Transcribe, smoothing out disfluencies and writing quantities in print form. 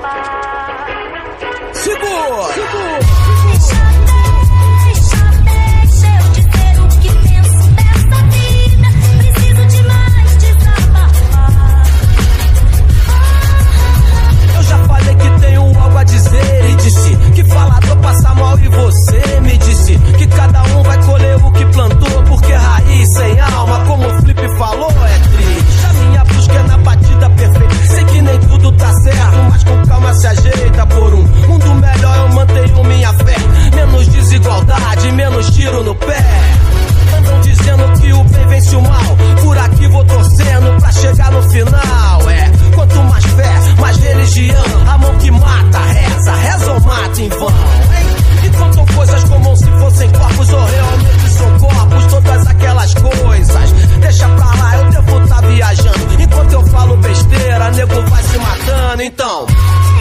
Segura! Deixa eu dizer o que penso dessa vida. Preciso demais desabafar. Eu já falei que tenho algo a dizer e disse que falador passa mal e você me disse que cada um vai colher o que plantou, porque raiz sem alma, como o Flip falou, é triste. A minha busca é na batida perfeita. Sei que nem tudo tá certo, mas com calma se ajeita. Por um mundo melhor eu mantenho minha fé. Menos desigualdade, menos tiro no pé. Andam dizendo que o bem vence o mal. Por aqui vou torcendo pra chegar no final. É, quanto mais fé, mais religião. A mão que mata, reza ou mata em vão, hein? E contam coisas como se fossem corpos ou realmente são corpos. Todas aquelas coisas, deixa pra lá, eu devo tá viajando. Enquanto eu falo besteira, nego vai se matando, então